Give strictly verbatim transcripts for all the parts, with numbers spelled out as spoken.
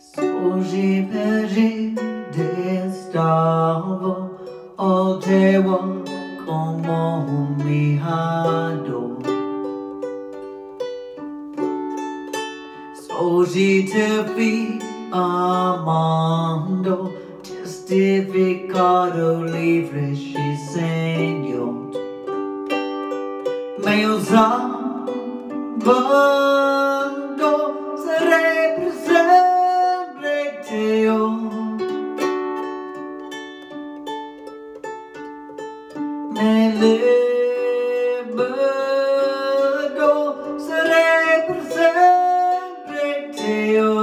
Hoje perdi estava o teu como um mirado. Hoje te vi amando, testificado livre e Senhor. Meus amando, serei para sempre teu. Me liberto, serei para sempre teu.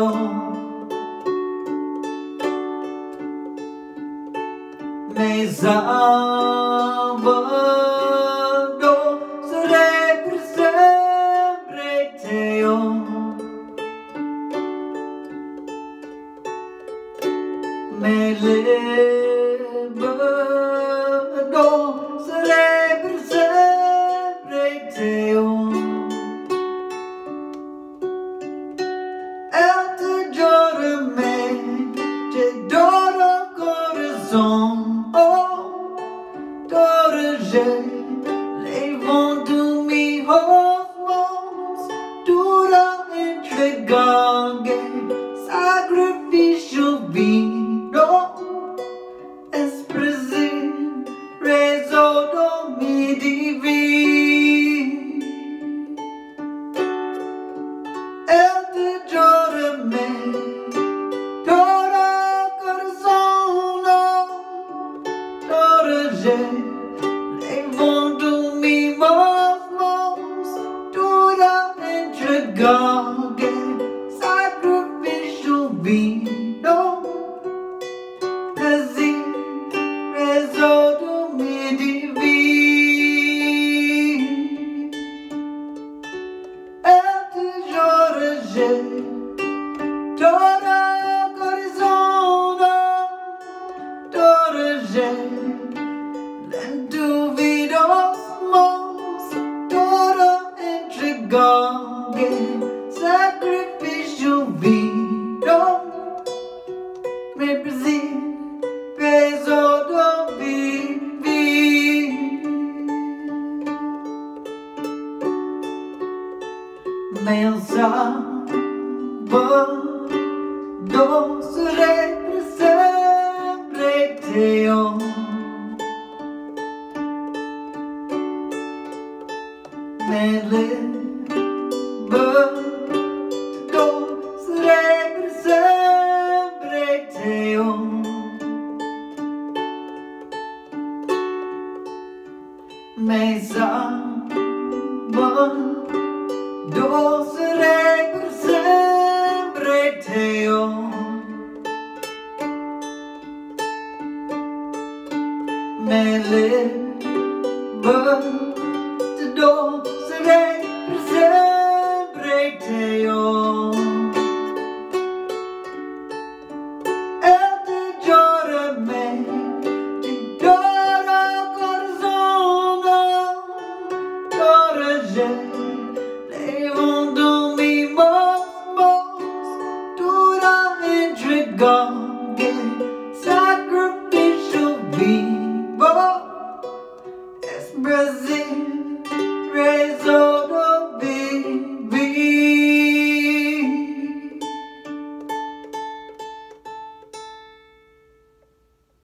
Me salvando, serei para sempre teu. Me liberto, serei para sempre teu. Eu te adoro-me, te adoro coração. Levanto-me aos mãos, dura entregue, sacrifício vivo, expressir, resolvo-me divino. Eu te adoro-me, todo coração, todo jeito. Levanto-me aos mãos, toda entregue, sacrifício vivo, prazer, resolvo-me divino. Eu te juro, toda coração, toda gente. Duvido as mãos, toda entregue, sacrifício vivo, me preside, peso do viver. Meu salvador, serei para sempre teu. Me liberto, serei para sempre teu. Me salvador, serei para sempre teu. Me liberto, serei para sempre teu. Eu te adoro-me, te adoro coração, toda gente. Levanto-me aos mãos, toda entregue, sacrifício vivo, expressar.